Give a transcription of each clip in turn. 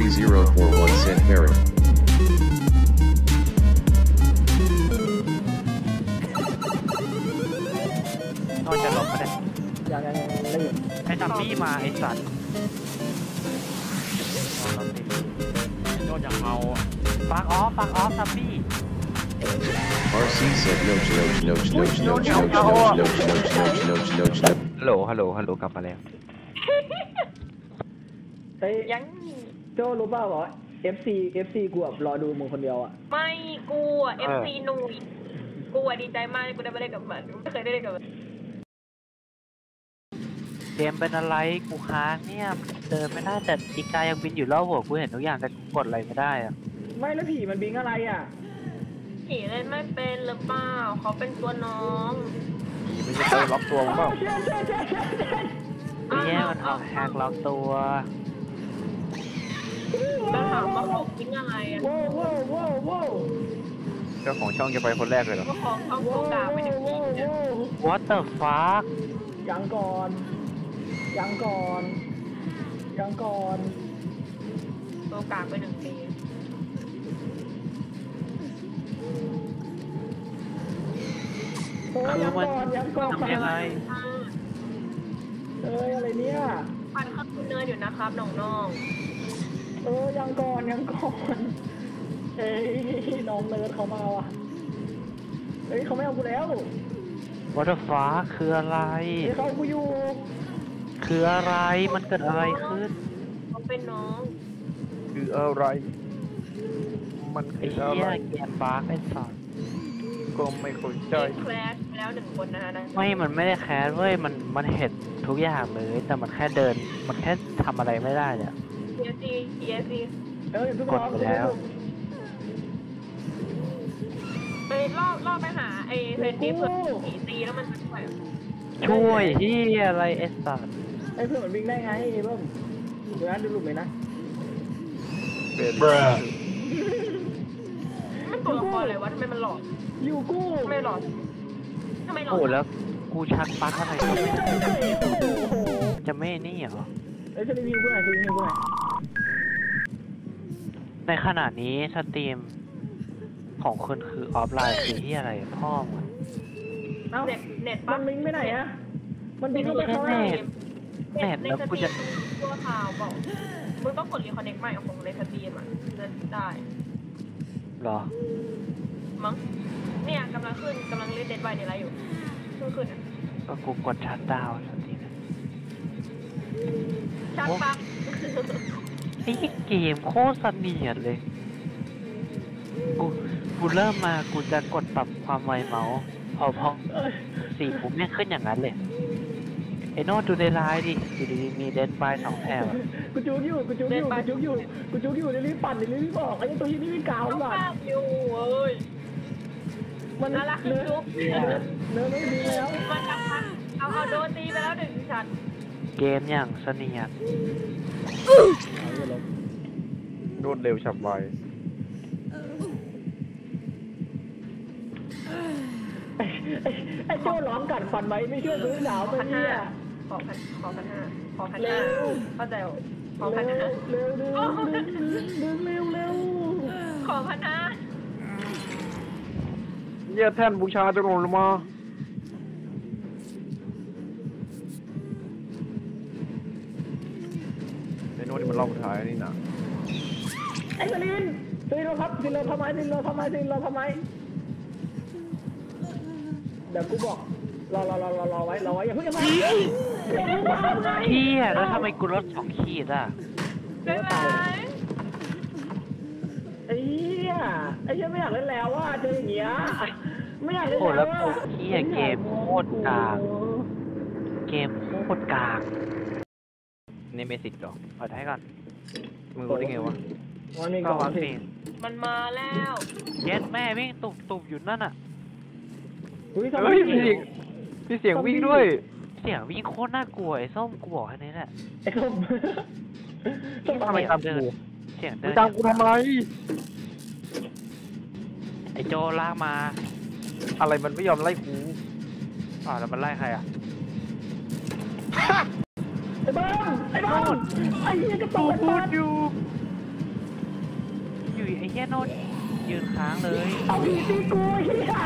041 cent parrot. นอกจะหลบมาได้ยังรีบไอ้ซัมบี้มาไอ้สัตว์โดนอย่างเอาฟักออฟซัมบี้ RC said no. ฮัลโหลกลับมาแล้วเฮ้ยยังโจ้รู้เปล่าบอก FC กูแบบรอดูมึงคนเดียวอ่ะไม่กูอ่ะ FC หนุ่ยกูอ่ะดีใจมากกูได้ไปเล่นกับมันไม่เคยได้เล่นกับมันเกมเป็นอะไรกูค้างเนี่ยเดินไม่ได้แต่อีกายังบินอยู่รอบหัวกูเห็นทุกอย่างแต่กูกดอะไรไม่ได้อะไม่แล้วผีมันบิงอะไรอ่ะผีเล่นไม่เป็นหรือเปล่าเขาเป็นตัวน้องมันจะไปล็อกตัวมั้งเปล่าใช่เนี่ยมันเอาแฮกล็อกตัวแล้วถามว่าเขากินอะไรอ่ะว้าวเจ้าของช่องจะไปคนแรกเลยเหรอก็ของเขาตัวกลางไม่ได้กินเนี่ย What the fuck ยังก่อนตัวกลางไป1 ปียังก่อนทำยังไงอะไรเนี่ยฟันเขาคุณเนิร์ดอยู่นะครับน้องยังก่อนเอ้ยน้องเนิร์ดเขามาว่ะเฮ้ยเขาไม่เอากูแล้ว What the fuck คืออะไรเขากูอยู่คืออะไรมันเกิดอะไรขึ้นๆเขาเป็นน้องคืออะไร มันไอ้คืออะเหี้ไรยเกมบั๊กไอ้สัตว์ก็ไม่เข้าใจแคลชไปแล้ว1 คนนะฮะไม่มันไม่ได้แคสเว้ยมันเห็นทุกอย่างเลยแต่มันแค่เดินมันแค่ทำอะไรไม่ได้เนี่ย ESC กดไปแล้วไปล่อไปหาไอ้เซนดี้เพื่อผีตีแล้วมันจะไปช่วยที่อะไรไอ้สัตว์ไอ้เพื่อนมันวิ่งได้ไงเบิ้มเดี๋ยวนะดูหลุมเลยนะมันตัวละครอะไรวะทำไมมันหลอกอยู่กูทำไมหลอกโอ้แล้วกูชักปลั๊กอะไรก็ไม่ได้โอ้โหจะไม่นี่เหรอไอ้จะรีวิวกูหน่อยในขณะนี้สตรีมของคุณคือออฟไลน์คือที่อะไรพ่อมึงเอ้าเน็ตมัปั๊นบิงไปไหนอะมันบิงเข้าไปข้างเน็ล่างต เน็ตแล้วกูจะตัวข่าวบอกมึงต้องกดรีคอนเนคใหม่ของในสตรีมอ่ะจะได้เหรอมั้งเนี่ยกำลังเล่นเดดไวในไลฟ์อยู่ขึ้นอ่ะก็กูกดชัตดาวน์สตรีมชัดปั๊บไอ้เกมโคตรเสนียดเลยกูเริ่มมากูจะกดปรับความไวเมาส์พอ4 ปุ๊บเนี่ยขึ้นอย่างนั้นเลยไอ้โน้ตดูในไลน์ดิอยู่ดีๆมีเดนบาย2 แถบอะกูจุกอยู่รีบปั่นรีบออกไอ้ตัวที่นี่ไม่กาวต้องก่อนภาพอยู่เอ้ยมันน่ารักขึ้นจุ๊บเนื้อไม่ดีแล้วมันกำลังเอาโดนตีไปแล้ว1 ชั้นเกมอย่างเสนียดรวดเร็วฉับไวไอ้โจ้ร้องกัดฟันไหมไม่ช่วยซื้อหนาวไปเนี่ยขอ1,500เข้าใจขอเร็ว 1,500 เร็วขอ1,500 เยี่ยแท่นบูชาจะลงมาไอ้โน้ตที่มันรอบสุดท้ายนี่นะไอ้สลินเราทำไมเดี๋ยวกูบอกรอไว้อย่าเพิ่งมาเฮียแล้วทำไมกูลด2 ขีดอ่ะได้ไหมไอ้เหี้ยไม่อยากเล่นแล้วว่าเจออย่างเงี้ยไม่อยากเล่นโอ้แล้แล้ว วว่ากูเฮียเกมโคตรกากนี่เมสิกหรอเอาได้ก่อนมึงรู้ได้ไงวะมันมีกก็ล่องวัคสิซีนมันมาแล้วเย็ดแม่วิ่งตุบอยู่นั่นอ่ะอุ้ยเฮ้ยพี่เสียงวิ่งด้วยเสียงวิ่งโคตรน่ากลัวไอ้ส้มกูบอกแค่นี้แหละไอ้ส้มทำไมตามกูเสียงมึเดิงนตามกูทำอะไรไอ้โจลากมาอะไรมันไม่ยอมไล่กูแล้วมันไล่ใครอ่ะไอ้บ้านไอ้เหี้ยกระตุกไอ้บ้านเฮียโนดยืนค้างเลยเอาดีสิกูเฮีย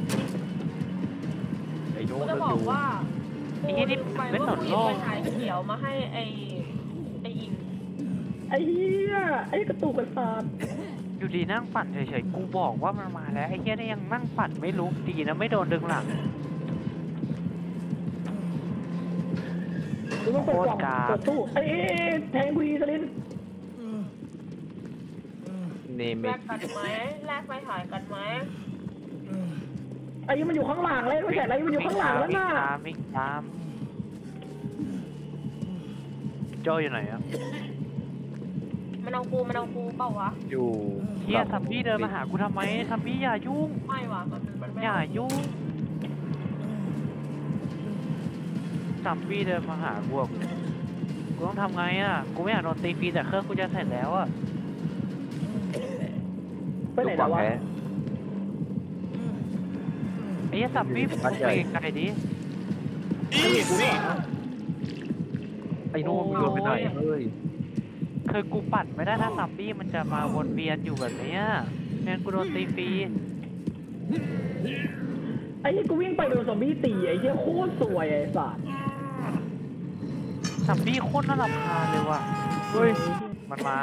ไอ้โน้กูตจะบอกว่าไอ้เหี้ยนี่ไปไม่ว่าสนกูหโลยิบกไฟฉายเขียวมาให้ไอ้อิงไอ้เฮียไอ้กระตุกกระสานอยู่ดีนั่งปั่นเฉยๆกูบอกว่ามันมาแล้วไอ้เฮียนี่ยังนั่งปั่นไม่ลุกดีนะไม่โดนดึงหลังกูต้องเปิดกล่องเปิดตู้ไอ้แทงกูดีสลินเนเมแลกกันไหมแลกไฟฉายกันไหมไอ้มันอยู่ข้างหลังเลยไม่ใช่ไอ้มันอยู่ข้างหลังแล้วน่ะวิ่งตามโจอยู่ไหนอะมันเอากูเปล่าวะอยู่เฮียซัมบี้เดินมาหากูทำไมซัมบี้อย่ายุ่งไม่วะมันไม่อย่ายุ่งซัมบี้เดินมาหากูอะกูต้องทำไงอะกูไม่อยากโดนตีฟรีแต่เครื่องกูจะเสร็จแล้วอะไปไหนแล้ววะไอ้เหี้ยซัมบี้ไปไกลๆดิไอ้โน้ตมึงโดนไปไหนเฮ้ยคือกูปัดไม่ได้ถ้าซัมบี้มันจะมาวนเวียนอยู่แบบเนี้ยงั้นกูโดนตีฟรีไอ้กูวิ่งไปโดนซอมบี้ตีไอ้เหี้ยโคตรสวยไอ้สัสซัมบี้โคตรน่ารำคาญเลยว่ะเฮ้ยมันมา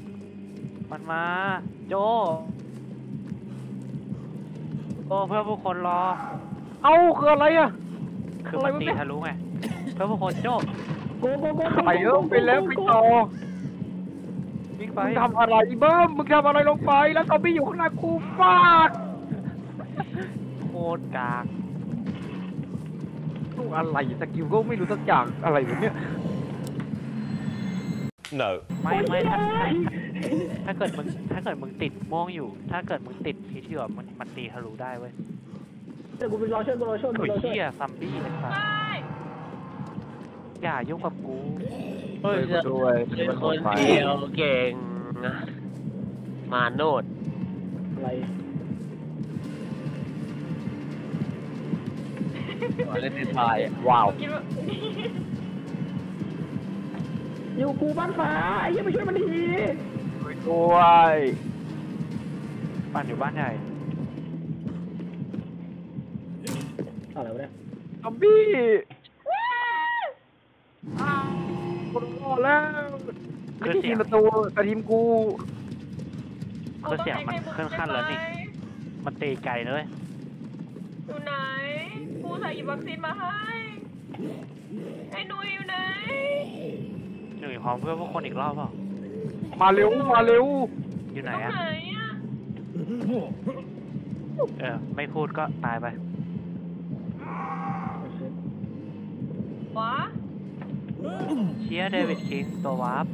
โจโอ้เพื่อผู้คนรอเอ้าคืออะไรอ่ะคือมันตีทะลุไงเพื่อผู้คนโจโกโกโกไปเออไปแล้วไปต่อวิ่งไปมึงทำอะไรเบิ้มมึงทำอะไรลงไปแล้วซอมบี้อยู่ข้างหน้ากูฟาดโคตรกากลูกอะไรสกิลก็ไม่รู้สักอย่างอะไรแบบเนี้ย No. ไม่ถ้าเกิดมึงติดม่วงอยู่ ถ้าเกิดมึงติดพิษอยู่อะมันตีทะลุได้เว้ยเดี๋ยวกูไปรอช่วยกูรอช่วยกูโอ้ยรอช่วยเหี้ยซัมบี้ไอ้สัสไม่อย่ายุ่งกับกูเฮ้ยกูด้วยมันหมดไปเก่งมาโนดอะไรเล่นในทายว้าวคิดว่าอยู่กูบ้านฟ้าไอ้เหี้ยไปช่วยมันทีด้วยปั่นอยู่บ้านใหญ่อะไรวะเนี่ยซอมบี้กูรอดแล้วไม่ใช่ทีมประตูแต่ทีมกูคือเสียงมันขึ้นขั้นแล้วนี่ มันตีไกลเลยอยู่ไหนกูใส่หยิบวัคซีนมาให้ไอ้หนุ่ยอยู่ไหนหนึ่งพร้อมเพื่อพวกคนอีกรอบเปล่ามาเร็วมาเร็วอยู่ไหนตรงอะไหนอ่ะไม่พูดก็ตายไปวะเชียร์เดวิดคิงตัววาร์ป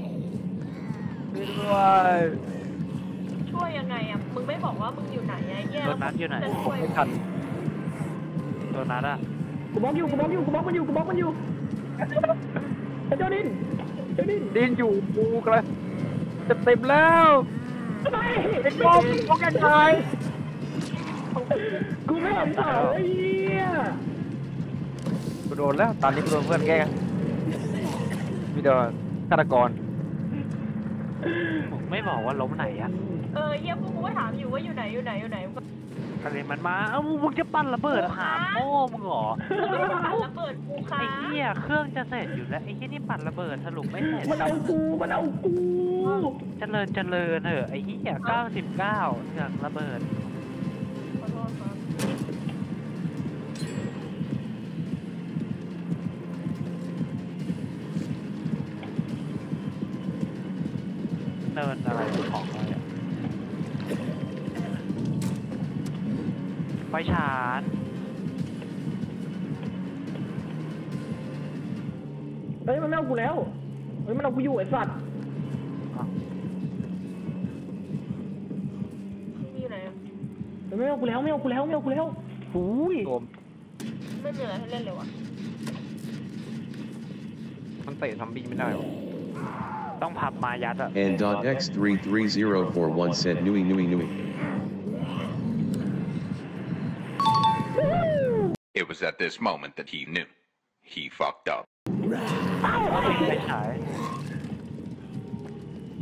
ด้วยช่วยยังไงอ่ะมึงไม่บอกว่ามึงอยู่ไหนไอ้เหี้ยตัวนัดอยู่ไหนจะช่วยไม่ทันตัวนัดอะกูบล็อกอยู่กูบล็อกอยู่กูบล็อกมันอยู่กูบล็อกมันอยู่ไอ้เจ้าดินเจ้าดินดินอยู่กูกันเลยจะเต็มแล้วไปไอ้กอมกอมยังไงกูไม่เห็นเสาไอ้เหี้ยกูโดนแล้วตอนนี้กูโดนเพื่อนแกล้งมีเดอฆาตกรมึงไม่บอกว่าล้มไหนอะเหี้ยพวกกูก็ถามอยู่ว่าอยู่ไหนอะไรมันมา มึงจะปั้นระเบิดหามโอ้มึงเหรอแล้วเปิดกูค้าไอ้เหี้ยเครื่องจะเสร็จอยู่แล้วไอ้เหี้ยนี่ปั่นระเบิดสรุปไม่เสร็จมันเอากูมันเอากูเจริญเถอะไอ้เหี้ย99เสือกระเบิดขอโทษครับเนินอะไรของอะไรอะไฟฉานเฮ้ยมันไม่เอากูแล้วเฮ้ยมันเอากูอยู่ไอ้สัตว์อยู่ไหนอะมันไม่เอากูแล้วไม่เอากูแล้วไม่เอากูแล้วหูยโดมไม่มีอะไรให้เล่นเลยวะมันเตะซอมบี้ไม่ได้หรอต้องพับมายัดอะ And .x33041 said Nui Nui Nui. It was at this moment that he knew. He fucked up. ไฟฉาย